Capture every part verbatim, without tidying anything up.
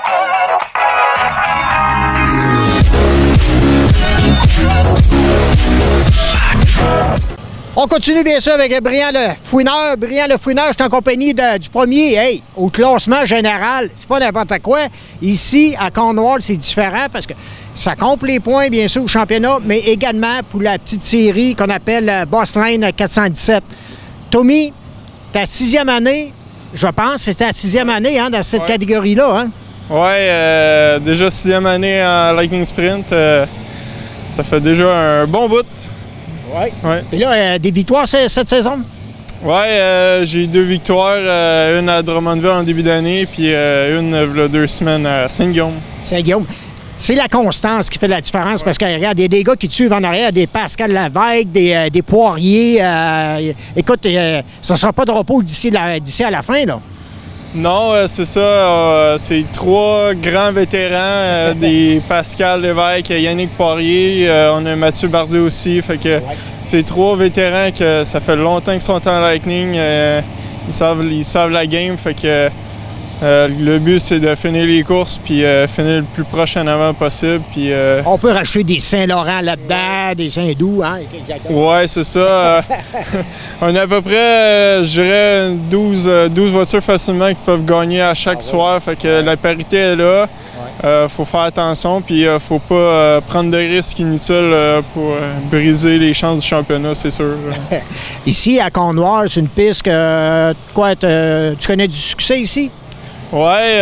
On continue bien sûr avec Brian Le Fouineur. Brian Le Fouineur, je suis en compagnie de, du premier, hey, au classement général. C'est pas n'importe quoi. Ici, à Cornwall, c'est différent parce que ça compte les points, bien sûr, au championnat, mais également pour la petite série qu'on appelle Boss Lane quatre cent dix-sept. Tommy, ta sixième année, je pense, c'était la sixième année hein, dans cette ouais. catégorie-là. Hein? Oui, euh, déjà sixième année en Lightning Sprint. Euh, ça fait déjà un bon bout. Oui. Ouais. Et là, euh, des victoires cette saison? Oui, euh, j'ai deux victoires. Euh, une à Drummondville en début d'année, puis euh, une, il y a deux semaines à Saint-Guillaume. Saint-Guillaume. C'est la constance qui fait la différence ouais. parce qu'il y a des, des gars qui te suivent en arrière, des Pascal Lavesque, des, euh, des Poirier. Euh, écoute, euh, ça ne sera pas de repos d'ici à la fin, là. Non, euh, c'est ça. Euh, c'est trois grands vétérans, euh, des Pascal Lévesque, Yannick Poirier, euh, on a Mathieu Bardier aussi. Fait que ouais. c'est trois vétérans que ça fait longtemps qu'ils sont en Lightning. Euh, ils, savent, ils savent la game. Fait que euh, le but, c'est de finir les courses puis euh, finir le plus proche en avant possible. Puis, euh... on peut racheter des Saint-Laurent là-dedans, ouais. des Saint-Doux, hein? Oui, c'est ça. On a à peu près, euh, je dirais, douze, douze voitures facilement qui peuvent gagner à chaque ah, soir. Ouais. Fait que ouais. la parité est là. Il ouais. euh, faut faire attention, puis il euh, faut pas euh, prendre de risques inutiles euh, pour euh, briser les chances du championnat, c'est sûr. Ici, à Cornwall, c'est une piste que euh, quoi, tu connais du succès ici? Oui,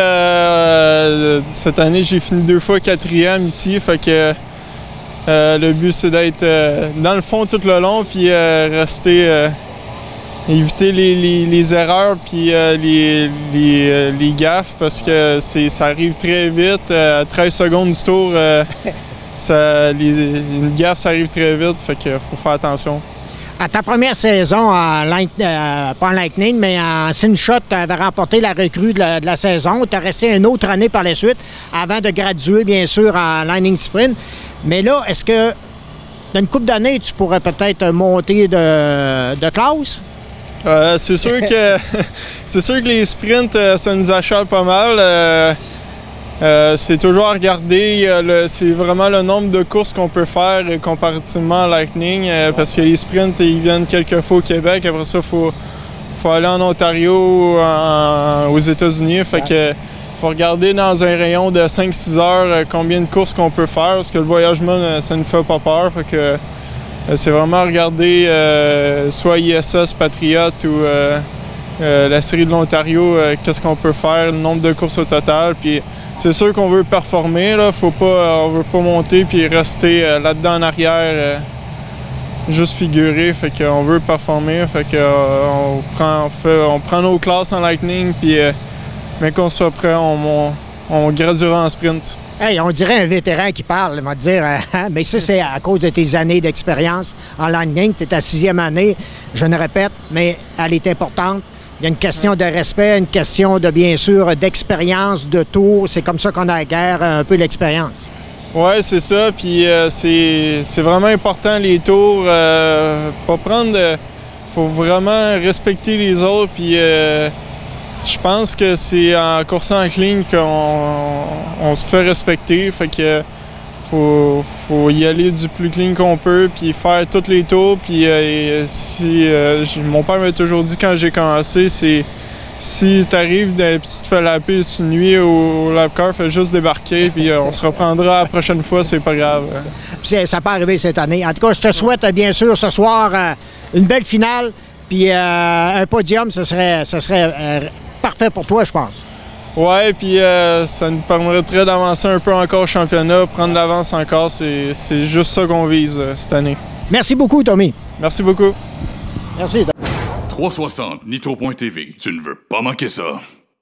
euh, cette année, j'ai fini deux fois quatrième ici. Fait que euh, le but, c'est d'être euh, dans le fond tout le long, puis euh, rester, euh, éviter les, les, les erreurs, puis euh, les, les, euh, les gaffes, parce que ça arrive très vite. Euh, à treize secondes du tour, euh, ça, les, une gaffe, ça arrive très vite, fait qu'il faut faire attention. À ta première saison, en light, euh, pas en Lightning, mais en Slingshot, tu avais remporté la recrue de la, de la saison. Tu as resté une autre année par la suite avant de graduer, bien sûr, en Lightning Sprint. Mais là, est-ce que dans une couple d'années, tu pourrais peut-être monter de, de classe? Euh, c'est sûr que c'est sûr que les sprints, ça nous achète pas mal. Euh, Euh, c'est toujours à regarder, c'est vraiment le nombre de courses qu'on peut faire comparativement à Lightning, euh, parce que les sprints, ils viennent quelques fois au Québec, après ça, il faut, faut aller en Ontario, en, aux États-Unis, fait que faut regarder dans un rayon de cinq six heures combien de courses qu'on peut faire, parce que le voyagement, ça ne fait pas peur, fait que euh, c'est vraiment regarder euh, soit I S S, Patriot ou euh, euh, la série de l'Ontario, euh, qu'est-ce qu'on peut faire, le nombre de courses au total, puis c'est sûr qu'on veut performer, là. Faut pas, on veut pas monter puis rester euh, là-dedans en arrière, euh, juste figurer. Fait qu'on veut performer, fait que euh, on prend, on fait, on prend nos classes en Lightning puis euh, mais qu'on soit prêt, on, on, on graduera en sprint. Hey, on dirait un vétéran qui parle, on va te dire, hein? Mais ça c'est à cause de tes années d'expérience en Lightning. Tu es ta sixième année, je ne répète, mais elle est importante. Il y a une question de respect, une question de, bien sûr, d'expérience, de tour. C'est comme ça qu'on acquiert un peu l'expérience. Oui, c'est ça. Puis euh, c'est vraiment important, les tours. Euh, pas prendre... Il faut vraiment respecter les autres. Puis euh, je pense que c'est en coursant en clean qu'on on se fait respecter. Fait que faut, faut y aller du plus clean qu'on peut, puis faire tous les tours. Puis euh, si euh, mon père m'a toujours dit quand j'ai commencé, c'est si tu arrives et tu te fais laper, tu nuis au, au lap car, fais juste débarquer, puis euh, on se reprendra la prochaine fois, c'est pas grave. Hein. Ça peut arriver cette année. En tout cas, je te souhaite bien sûr ce soir euh, une belle finale, puis euh, un podium, ce serait, ce serait euh, parfait pour toi, je pense. Oui, puis euh, ça nous permettrait d'avancer un peu encore au championnat, prendre l'avance encore. C'est juste ça qu'on vise euh, cette année. Merci beaucoup, Tommy. Merci beaucoup. Merci. trois cent soixante Nitro point T V. Tu ne veux pas manquer ça.